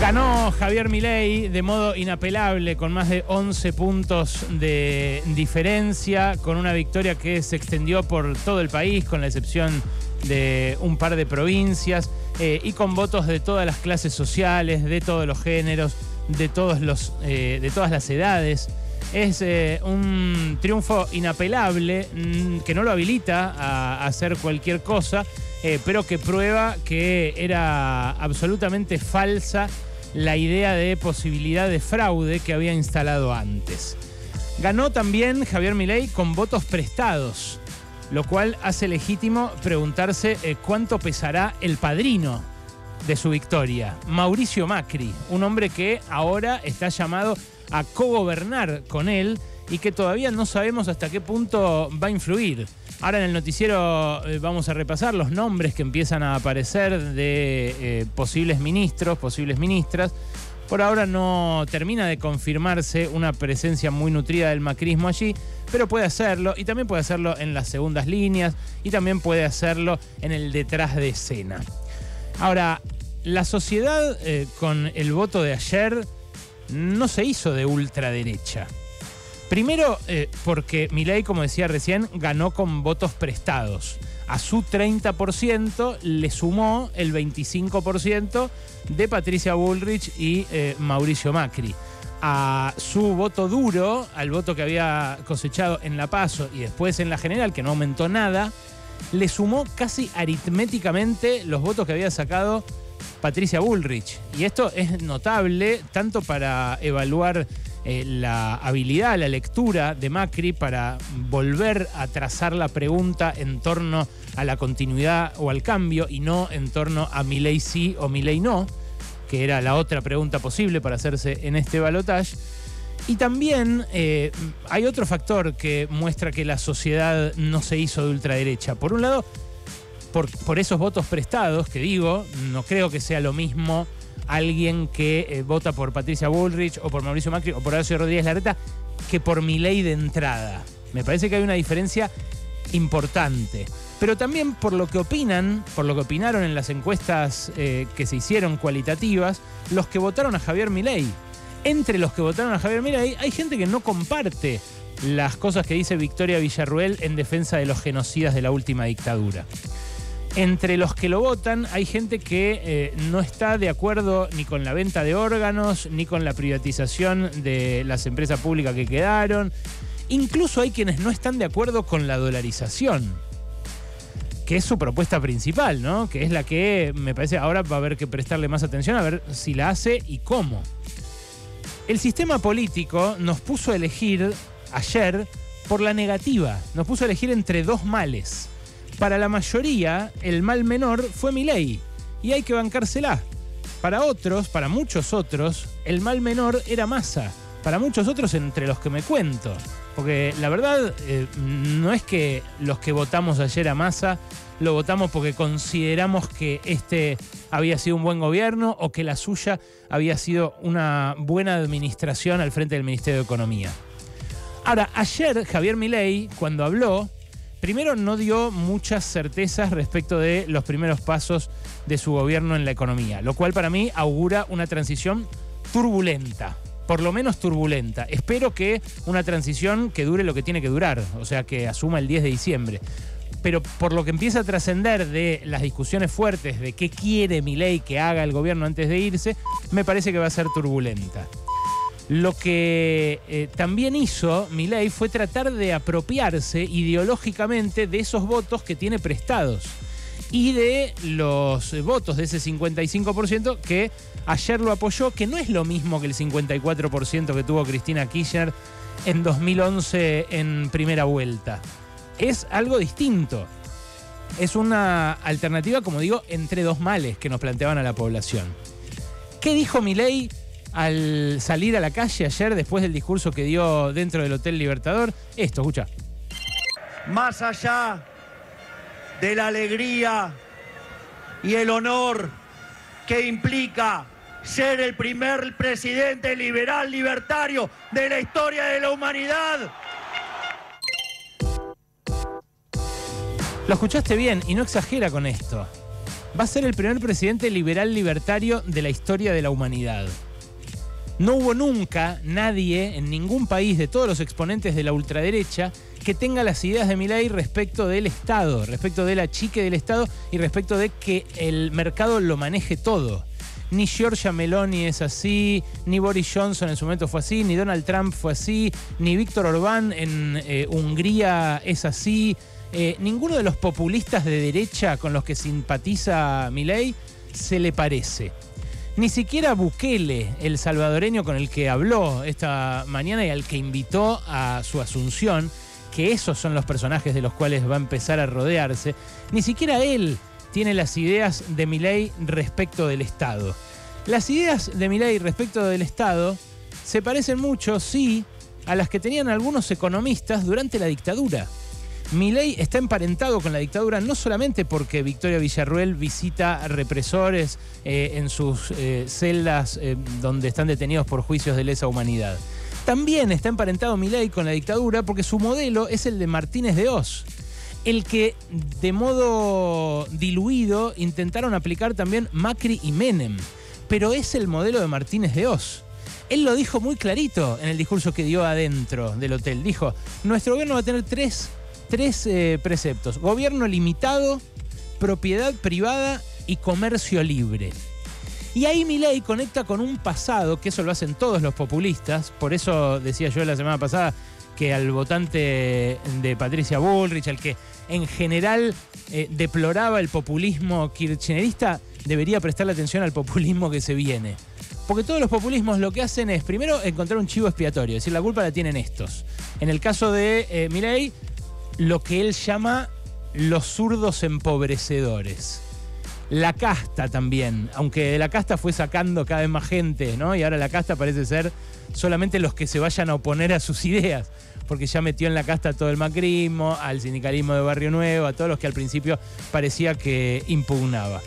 Ganó Javier Milei de modo inapelable, con más de 11 puntos de diferencia, con una victoria que se extendió por todo el país, con la excepción de un par de provincias, y con votos de todas las clases sociales, de todos los géneros, de todas las edades. Es un triunfo inapelable que no lo habilita a hacer cualquier cosa, pero que prueba que era absolutamente falsa la idea de posibilidad de fraude que había instalado antes. Ganó también Javier Milei con votos prestados, lo cual hace legítimo preguntarse cuánto pesará el padrino de su victoria, Mauricio Macri, un hombre que ahora está llamado a cogobernar con él y que todavía no sabemos hasta qué punto va a influir. Ahora en el noticiero vamos a repasar los nombres que empiezan a aparecer de posibles ministros, posibles ministras. Por ahora no termina de confirmarse una presencia muy nutrida del macrismo allí, pero puede hacerlo, y también puede hacerlo en las segundas líneas, y también puede hacerlo en el detrás de escena. Ahora, la sociedad con el voto de ayer no se hizo de ultraderecha. Primero, porque Milei, como decía recién, ganó con votos prestados. A su 30% le sumó el 25% de Patricia Bullrich y Mauricio Macri. A su voto duro, al voto que había cosechado en la PASO y después en la general, que no aumentó nada, le sumó casi aritméticamente los votos que había sacado Patricia Bullrich. Y esto es notable tanto para evaluar la habilidad, la lectura de Macri para volver a trazar la pregunta en torno a la continuidad o al cambio y no en torno a Milei sí o Milei no, que era la otra pregunta posible para hacerse en este balotaje. Y también hay otro factor que muestra que la sociedad no se hizo de ultraderecha. Por un lado, por esos votos prestados, que digo, no creo que sea lo mismo alguien que vota por Patricia Bullrich o por Mauricio Macri o por Horacio Rodríguez Larreta que por Milei de entrada. Me parece que hay una diferencia importante. Pero también por lo que opinaron en las encuestas que se hicieron cualitativas, los que votaron a Javier Milei. Entre los que votaron a Javier Milei hay gente que no comparte las cosas que dice Victoria Villarruel en defensa de los genocidas de la última dictadura. Entre los que lo votan hay gente que no está de acuerdo ni con la venta de órganos, ni con la privatización de las empresas públicas que quedaron. Incluso hay quienes no están de acuerdo con la dolarización, que es su propuesta principal, ¿no? Que es la que me parece ahora va a haber que prestarle más atención a ver si la hace y cómo. El sistema político nos puso a elegir ayer por la negativa, nos puso a elegir entre dos males. Para la mayoría, el mal menor fue Milei, y hay que bancársela. Para otros, para muchos otros, el mal menor era Massa. Para muchos otros, entre los que me cuento. Porque la verdad, no es que los que votamos ayer a Massa lo votamos porque consideramos que este había sido un buen gobierno o que la suya había sido una buena administración al frente del Ministerio de Economía. Ahora, ayer Javier Milei, cuando habló, primero no dio muchas certezas respecto de los primeros pasos de su gobierno en la economía, lo cual para mí augura una transición turbulenta, por lo menos turbulenta. Espero que una transición que dure lo que tiene que durar, o sea, que asuma el 10 de diciembre. Pero por lo que empieza a trascender de las discusiones fuertes de qué quiere Milei que haga el gobierno antes de irse, me parece que va a ser turbulenta. Lo que también hizo Milei fue tratar de apropiarse ideológicamente de esos votos que tiene prestados y de los votos de ese 55% que ayer lo apoyó, que no es lo mismo que el 54% que tuvo Cristina Kirchner en 2011 en primera vuelta. Es algo distinto. Es una alternativa, como digo, entre dos males que nos planteaban a la población. ¿Qué dijo Milei al salir a la calle ayer después del discurso que dio dentro del Hotel Libertador? Esto, escucha. Más allá de la alegría y el honor que implica ser el primer presidente liberal libertario de la historia de la humanidad. Lo escuchaste bien y no exagera con esto. va a ser el primer presidente liberal libertario de la historia de la humanidad. No hubo nunca nadie en ningún país de todos los exponentes de la ultraderecha que tenga las ideas de Milei respecto del Estado, respecto de la chique del Estado y respecto de que el mercado lo maneje todo. Ni Giorgia Meloni es así, ni Boris Johnson en su momento fue así, ni Donald Trump fue así, ni Víctor Orbán en Hungría es así. Ninguno de los populistas de derecha con los que simpatiza Milei se le parece. Ni siquiera Bukele, el salvadoreño con el que habló esta mañana y al que invitó a su asunción, que esos son los personajes de los cuales va a empezar a rodearse, ni siquiera él tiene las ideas de Milei respecto del Estado. Las ideas de Milei respecto del Estado se parecen mucho, sí, a las que tenían algunos economistas durante la dictadura. Milei está emparentado con la dictadura no solamente porque Victoria Villarruel visita represores en sus celdas donde están detenidos por juicios de lesa humanidad. También está emparentado Milei con la dictadura porque su modelo es el de Martínez de Oz, el que de modo diluido intentaron aplicar también Macri y Menem, pero es el modelo de Martínez de Oz. Él lo dijo muy clarito en el discurso que dio adentro del hotel. Dijo, nuestro gobierno va a tener tres preceptos: gobierno limitado, propiedad privada y comercio libre. Y ahí Milei conecta con un pasado, que eso lo hacen todos los populistas. Por eso decía yo la semana pasada que al votante de Patricia Bullrich, al que en general deploraba el populismo kirchnerista, debería prestarle atención al populismo que se viene. Porque todos los populismos lo que hacen es, primero, encontrar un chivo expiatorio, es decir, la culpa la tienen estos. En el caso de Milei, lo que él llama los zurdos empobrecedores. La casta también, aunque de la casta fue sacando cada vez más gente, ¿no? Y ahora la casta parece ser solamente los que se vayan a oponer a sus ideas, porque ya metió en la casta a todo el macrismo, al sindicalismo de Barrio Nuevo, a todos los que al principio parecía que impugnaba.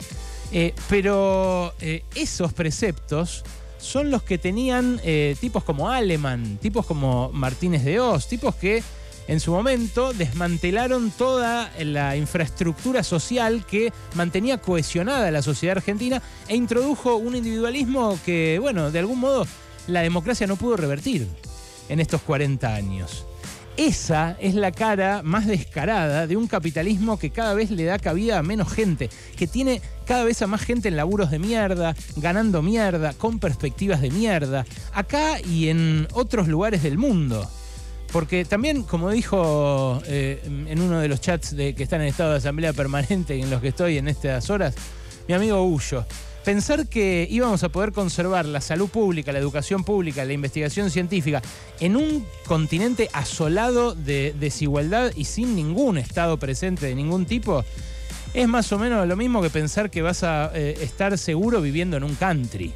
Pero esos preceptos son los que tenían tipos como Aleman, tipos como Martínez de Oz, tipos que en su momento desmantelaron toda la infraestructura social que mantenía cohesionada la sociedad argentina e introdujo un individualismo que, bueno, de algún modo la democracia no pudo revertir en estos 40 años. Esa es la cara más descarada de un capitalismo que cada vez le da cabida a menos gente, que tiene cada vez a más gente en laburos de mierda, ganando mierda, con perspectivas de mierda, acá y en otros lugares del mundo. Porque también, como dijo en uno de los chats que están en estado de asamblea permanente en los que estoy en estas horas, mi amigo Ullo, pensar que íbamos a poder conservar la salud pública, la educación pública, la investigación científica en un continente asolado de desigualdad y sin ningún Estado presente de ningún tipo, es más o menos lo mismo que pensar que vas a estar seguro viviendo en un country.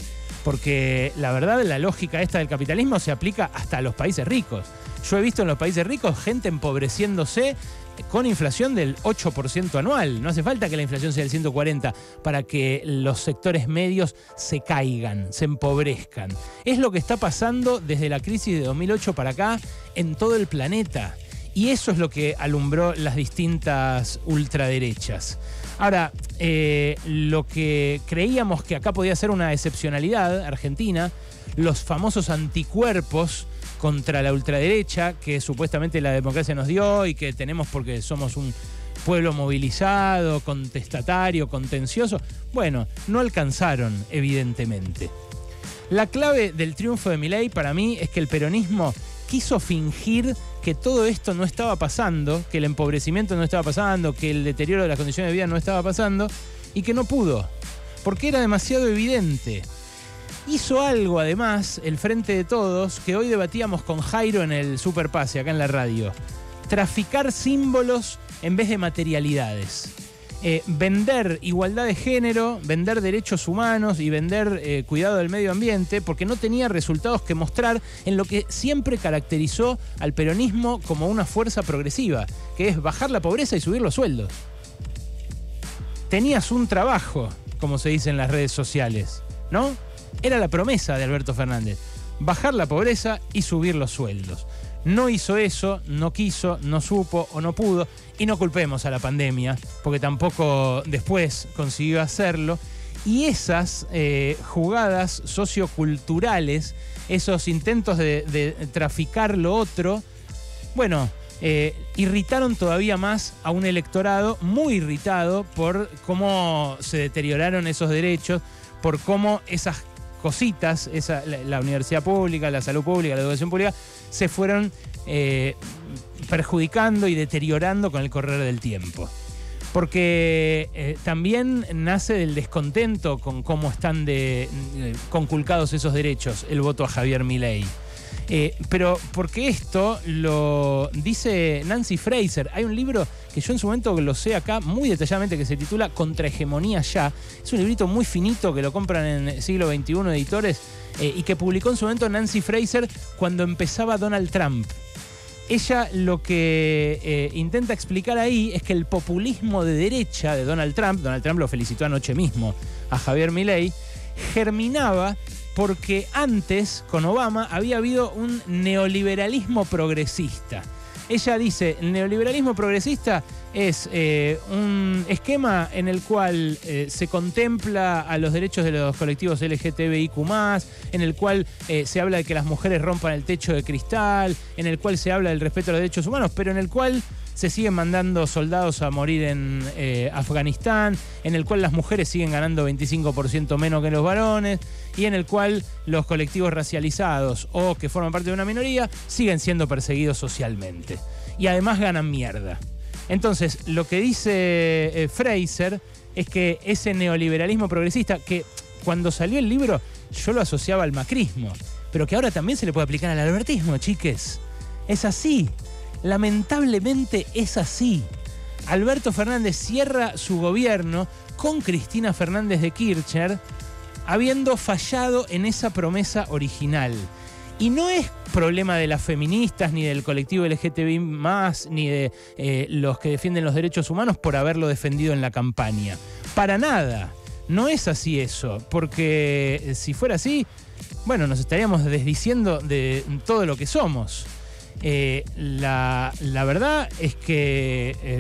Porque la verdad, la lógica esta del capitalismo se aplica hasta a los países ricos. Yo he visto en los países ricos gente empobreciéndose con inflación del 8% anual. No hace falta que la inflación sea del 140 para que los sectores medios se caigan, se empobrezcan. Es lo que está pasando desde la crisis de 2008 para acá en todo el planeta. Y eso es lo que alumbró las distintas ultraderechas. Ahora, lo que creíamos que acá podía ser una excepcionalidad argentina, los famosos anticuerpos contra la ultraderecha que supuestamente la democracia nos dio y que tenemos porque somos un pueblo movilizado, contestatario, contencioso, bueno, no alcanzaron, evidentemente. La clave del triunfo de Milei para mí es que el peronismo quiso fingir que todo esto no estaba pasando, que el empobrecimiento no estaba pasando, que el deterioro de las condiciones de vida no estaba pasando, y que no pudo, porque era demasiado evidente. Hizo algo, además, el Frente de Todos, que hoy debatíamos con Jairo en el Superpase, acá en la radio. Traficar símbolos en vez de materialidades. Vender igualdad de género, vender derechos humanos y vender cuidado del medio ambiente, porque no tenía resultados que mostrar en lo que siempre caracterizó al peronismo como una fuerza progresiva, que es bajar la pobreza y subir los sueldos. Tenías un trabajo, como se dice en las redes sociales, ¿no? Era la promesa de Alberto Fernández, bajar la pobreza y subir los sueldos. No hizo eso, no quiso, no supo o no pudo. Y no culpemos a la pandemia, porque tampoco después consiguió hacerlo. Y esas jugadas socioculturales, esos intentos de traficar lo otro, bueno, irritaron todavía más a un electorado muy irritado por cómo se deterioraron esos derechos, por cómo esas cositas, la universidad pública, la salud pública, la educación pública, se fueron perjudicando y deteriorando con el correr del tiempo. Porque también nace del descontento con cómo están conculcados esos derechos, el voto a Javier Milei. Pero porque esto lo dice Nancy Fraser. Hay un libro que yo en su momento glosé acá muy detalladamente que se titula Contrahegemonía Ya. Es un librito muy finito que lo compran en Siglo XXI Editores y que publicó en su momento Nancy Fraser cuando empezaba Donald Trump. Ella lo que intenta explicar ahí es que el populismo de derecha de Donald Trump lo felicitó anoche mismo a Javier Milei, germinaba porque antes, con Obama, había habido un neoliberalismo progresista. Ella dice, el neoliberalismo progresista es un esquema en el cual se contempla a los derechos de los colectivos LGTBIQ+, en el cual se habla de que las mujeres rompan el techo de cristal, en el cual se habla del respeto a los derechos humanos, pero en el cual se siguen mandando soldados a morir en Afganistán, en el cual las mujeres siguen ganando 25% menos que los varones y en el cual los colectivos racializados o que forman parte de una minoría siguen siendo perseguidos socialmente. Y además ganan mierda. Entonces, lo que dice Fraser es que ese neoliberalismo progresista, que cuando salió el libro yo lo asociaba al macrismo, pero que ahora también se le puede aplicar al albertismo, chiques. Es así. Lamentablemente es así. Alberto Fernández cierra su gobierno con Cristina Fernández de Kirchner, habiendo fallado en esa promesa original. Y no es problema de las feministas, ni del colectivo LGTBI+, ni de los que defienden los derechos humanos por haberlo defendido en la campaña. Para nada. No es así eso, porque si fuera así, bueno, nos estaríamos desdiciendo de todo lo que somos. La verdad es que,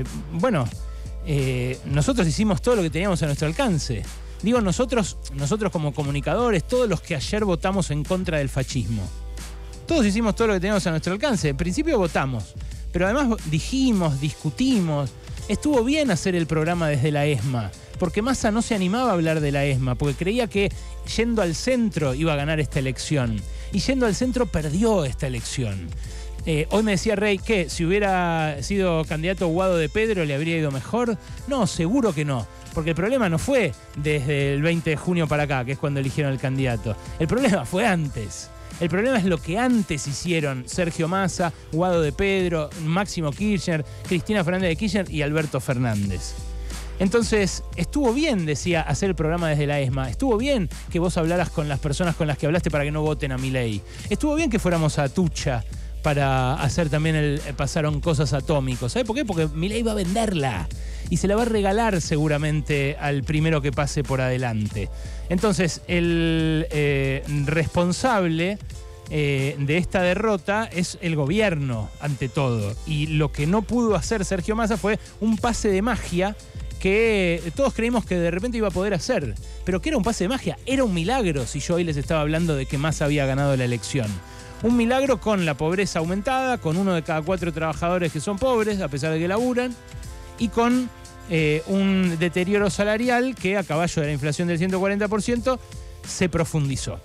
nosotros hicimos todo lo que teníamos a nuestro alcance. Digo nosotros como comunicadores, todos los que ayer votamos en contra del fascismo. Todos hicimos todo lo que teníamos a nuestro alcance. En principio votamos, pero además dijimos, discutimos. Estuvo bien hacer el programa desde la ESMA, porque Massa no se animaba a hablar de la ESMA, porque creía que yendo al centro iba a ganar esta elección. Y yendo al centro perdió esta elección. Hoy me decía Rey que si hubiera sido candidato Guado de Pedro le habría ido mejor. No, seguro que no. Porque el problema no fue desde el 20 de junio para acá, que es cuando eligieron el candidato. El problema fue antes. El problema es lo que antes hicieron Sergio Massa, Guado de Pedro, Máximo Kirchner, Cristina Fernández de Kirchner y Alberto Fernández. Entonces, estuvo bien, decía, hacer el programa desde la ESMA. Estuvo bien que vos hablaras con las personas con las que hablaste para que no voten a Milei. Estuvo bien que fuéramos a Atucha para hacer también pasaron cosas atómicos. ¿Sabe por qué? Porque Milei va a venderla y se la va a regalar seguramente al primero que pase por adelante. Entonces, el responsable de esta derrota es el gobierno, ante todo. Y lo que no pudo hacer Sergio Massa fue un pase de magia que todos creímos que de repente iba a poder hacer. Pero que era un pase de magia, era un milagro si yo hoy les estaba hablando de que Massa había ganado la elección. Un milagro con la pobreza aumentada, con 1 de cada 4 trabajadores que son pobres, a pesar de que laburan, y con un deterioro salarial que a caballo de la inflación del 140% se profundizó.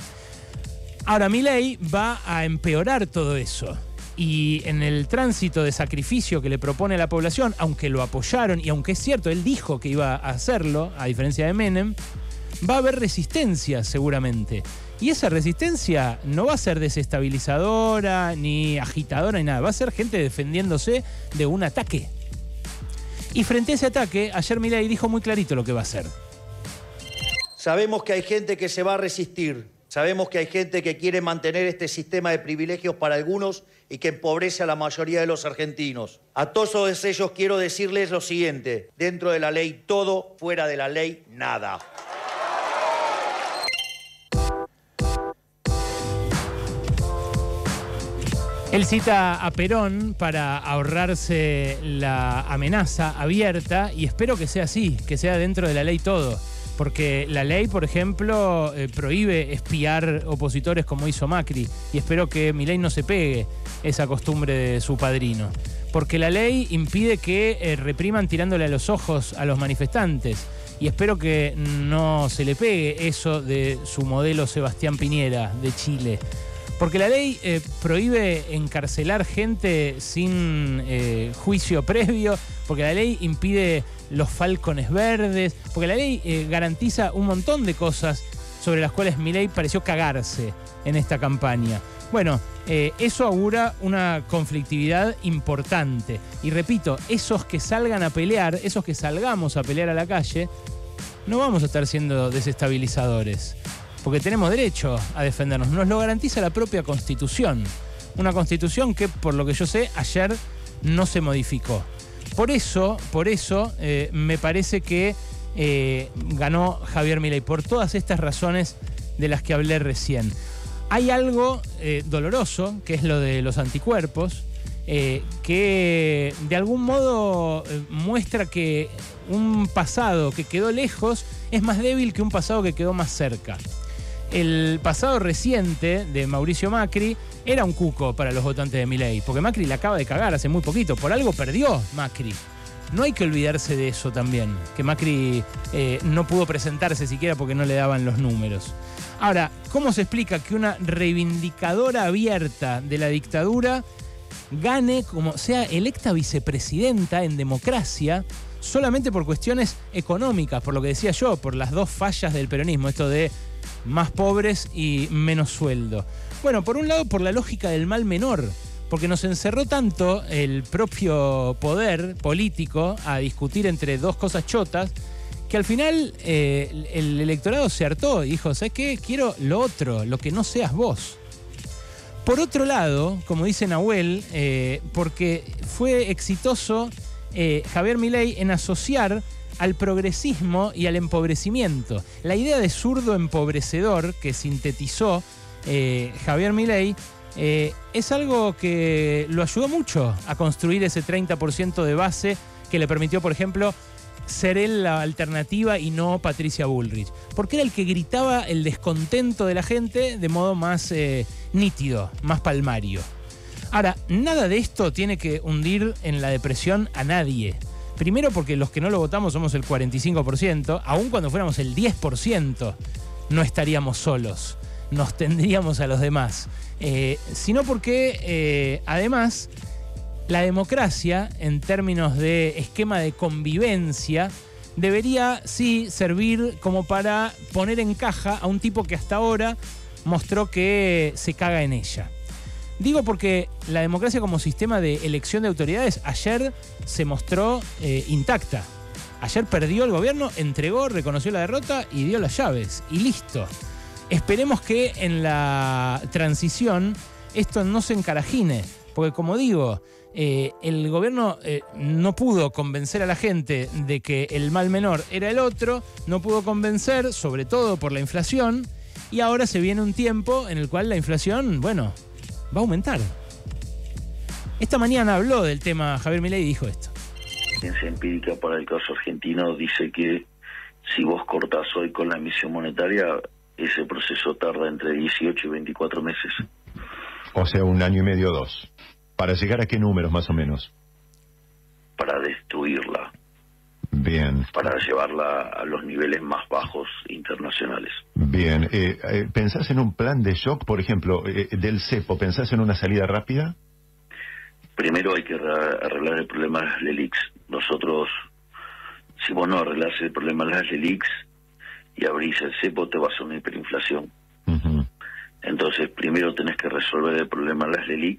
Ahora Milei va a empeorar todo eso. Y en el tránsito de sacrificio que le propone a la población, aunque lo apoyaron y aunque es cierto, él dijo que iba a hacerlo, a diferencia de Menem, va a haber resistencia seguramente. Y esa resistencia no va a ser desestabilizadora, ni agitadora, ni nada. Va a ser gente defendiéndose de un ataque. Y frente a ese ataque, ayer Milei dijo muy clarito lo que va a hacer. Sabemos que hay gente que se va a resistir. Sabemos que hay gente que quiere mantener este sistema de privilegios para algunos y que empobrece a la mayoría de los argentinos. A todos ellos quiero decirles lo siguiente. Dentro de la ley todo, fuera de la ley nada. Él cita a Perón para ahorrarse la amenaza abierta y espero que sea así, que sea dentro de la ley todo. Porque la ley, por ejemplo, prohíbe espiar opositores como hizo Macri y espero que Milei no se pegue esa costumbre de su padrino. Porque la ley impide que repriman tirándole a los ojos a los manifestantes y espero que no se le pegue eso de su modelo Sebastián Piñera de Chile. Porque la ley prohíbe encarcelar gente sin juicio previo, porque la ley impide los falcones verdes, porque la ley garantiza un montón de cosas sobre las cuales Milei pareció cagarse en esta campaña. Bueno, eso augura una conflictividad importante. Y repito, esos que salgan a pelear, esos que salgamos a pelear a la calle, no vamos a estar siendo desestabilizadores. Porque tenemos derecho a defendernos. Nos lo garantiza la propia Constitución. Una Constitución que, por lo que yo sé, ayer no se modificó. Por eso, me parece que ganó Javier Milei. Por todas estas razones de las que hablé recién. Hay algo doloroso, que es lo de los anticuerpos, que de algún modo muestra que un pasado que quedó lejos es más débil que un pasado que quedó más cerca. El pasado reciente de Mauricio Macri era un cuco para los votantes de Milei, porque Macri la acaba de cagar hace muy poquito, por algo perdió Macri. No hay que olvidarse de eso también, que Macri no pudo presentarse siquiera porque no le daban los números. Ahora, ¿cómo se explica que una reivindicadora abierta de la dictadura gane, como sea electa vicepresidenta en democracia, solamente por cuestiones económicas, por lo que decía yo, por las dos fallas del peronismo, esto de más pobres y menos sueldo? Bueno, por un lado, por la lógica del mal menor, porque nos encerró tanto el propio poder político a discutir entre dos cosas chotas, que al final el electorado se hartó y dijo, ¿sabes qué? Quiero lo otro, lo que no seas vos. Por otro lado, como dice Nahuel, porque fue exitoso Javier Milei en asociar al progresismo y al empobrecimiento. La idea de zurdo empobrecedor que sintetizó Javier Milei es algo que lo ayudó mucho a construir ese 30% de base que le permitió, por ejemplo, ser él la alternativa y no Patricia Bullrich. Porque era el que gritaba el descontento de la gente de modo más nítido, más palmario. Ahora, nada de esto tiene que hundir en la depresión a nadie. Primero porque los que no lo votamos somos el 45%, aun cuando fuéramos el 10%, no estaríamos solos, nos tendríamos a los demás. Sino porque, además, la democracia, en términos de esquema de convivencia, debería, sí, servir como para poner en caja a un tipo que hasta ahora mostró que se caga en ella. Digo porque la democracia como sistema de elección de autoridades ayer se mostró intacta. Ayer perdió el gobierno, entregó, reconoció la derrota y dio las llaves. Y listo. Esperemos que en la transición esto no se encarajine. Porque como digo, el gobierno no pudo convencer a la gente de que el mal menor era el otro, no pudo convencer, sobre todo por la inflación, y ahora se viene un tiempo en el cual la inflación, bueno, va a aumentar. Esta mañana habló del tema Javier Milei y dijo esto. La ciencia empírica para el caso argentino dice que si vos cortás hoy con la emisión monetaria, ese proceso tarda entre 18 y 24 meses. O sea, 1 año y medio o 2. ¿Para llegar a qué números más o menos? Para destruirla. Bien. Para llevarla a los niveles más bajos internacionales. Bien. ¿Pensás en un plan de shock, por ejemplo, del cepo? ¿Pensás en una salida rápida? Primero hay que arreglar el problema de las LELIQs. Nosotros, si vos no arreglás el problema de las LELIQs y abrís el cepo, te vas a una hiperinflación. Entonces, primero tenés que resolver el problema de las LELIQs.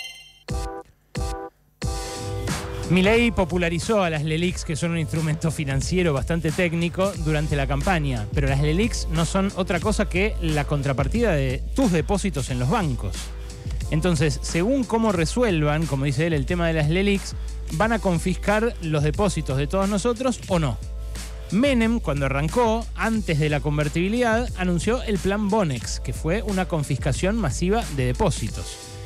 Milei popularizó a las LELIQs, que son un instrumento financiero bastante técnico, durante la campaña. Pero las LELIQs no son otra cosa que la contrapartida de tus depósitos en los bancos. Entonces, según cómo resuelvan, como dice él, el tema de las LELIQs, van a confiscar los depósitos de todos nosotros o no. Menem, cuando arrancó, antes de la convertibilidad, anunció el plan Bonex, que fue una confiscación masiva de depósitos.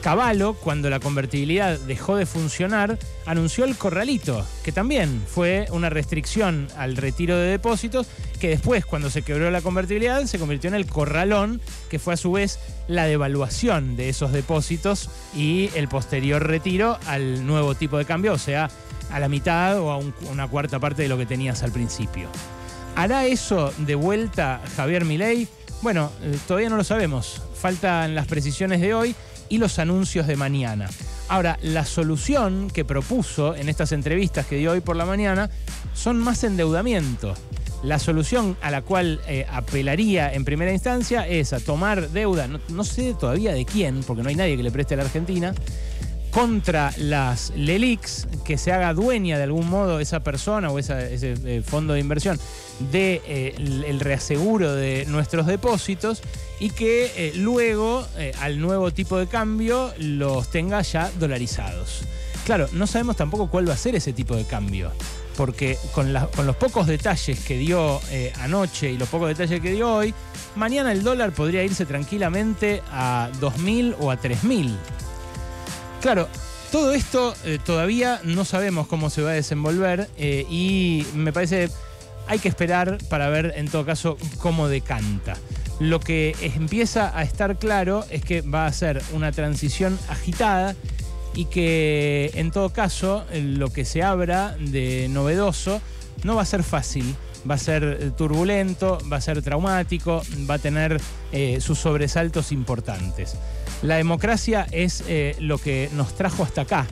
Cavallo, cuando la convertibilidad dejó de funcionar, anunció el corralito, que también fue una restricción al retiro de depósitos, que después, cuando se quebró la convertibilidad, se convirtió en el corralón, que fue a su vez la devaluación de esos depósitos y el posterior retiro al nuevo tipo de cambio, o sea, a la mitad o a una cuarta parte de lo que tenías al principio. ¿Hará eso de vuelta Javier Milei? Bueno, todavía no lo sabemos. Faltan las precisiones de hoy y los anuncios de mañana. Ahora, la solución que propuso en estas entrevistas que dio hoy por la mañana son más endeudamiento. La solución a la cual apelaría en primera instancia es a tomar deuda, no sé todavía de quién, porque no hay nadie que le preste a la Argentina, contra las LELIQs, que se haga dueña de algún modo esa persona o ese fondo de inversión el reaseguro de nuestros depósitos y que luego al nuevo tipo de cambio los tenga ya dolarizados. Claro, no sabemos tampoco cuál va a ser ese tipo de cambio, porque con los pocos detalles que dio anoche y los pocos detalles que dio hoy, mañana el dólar podría irse tranquilamente a 2.000 o a 3.000. Claro, todo esto todavía no sabemos cómo se va a desenvolver y me parece hay que esperar para ver en todo caso cómo decanta. Lo que empieza a estar claro es que va a ser una transición agitada y que en todo caso lo que se abra de novedoso no va a ser fácil. Va a ser turbulento, va a ser traumático, va a tener sus sobresaltos importantes. La democracia es lo que nos trajo hasta acá.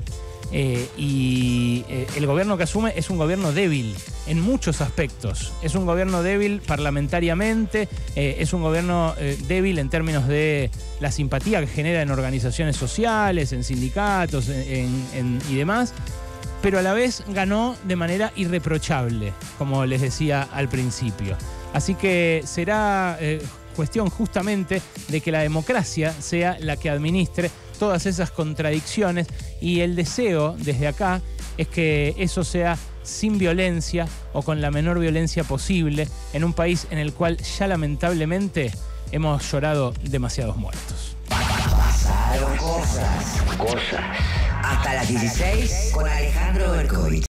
Y el gobierno que asume es un gobierno débil en muchos aspectos. Es un gobierno débil parlamentariamente, es un gobierno débil en términos de la simpatía que genera en organizaciones sociales, en sindicatos y demás, pero a la vez ganó de manera irreprochable, como les decía al principio. Así que será cuestión justamente de que la democracia sea la que administre todas esas contradicciones y el deseo desde acá es que eso sea sin violencia o con la menor violencia posible en un país en el cual ya lamentablemente hemos llorado demasiados muertos. Pasaron cosas. Hasta las 16 con Alejandro Berkovich.